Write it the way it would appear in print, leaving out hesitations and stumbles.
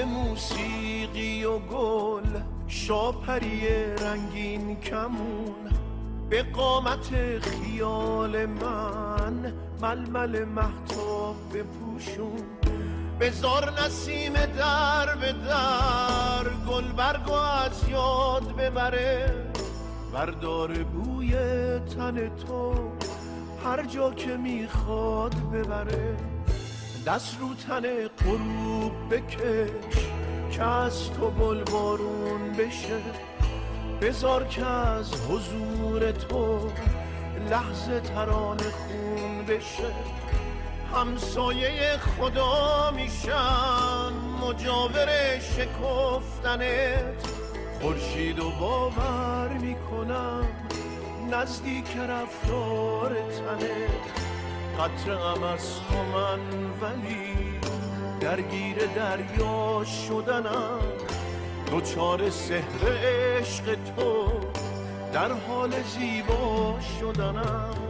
موسیقی و گل، شاپری رنگین کمون، به قامت خیال من ململ مهتاب بپوشون. بذار نسیم در به در گل برگو از یاد ببره، بردار بوی تن تو هر جا که میخواد ببره. دست رو تن غروب بکش که از تو بلبارون بشه، بذار که از حضور تو لحظه ترانه خون بشه. همسایه خدا میشم مجاور شکفتنت، خورشید و باور میکنم نزدیک رفتار تنت. قطره ام از تو من ولی درگیر دریا شدنم، دوچار سحر عشق تو در حال زیبا شدنم.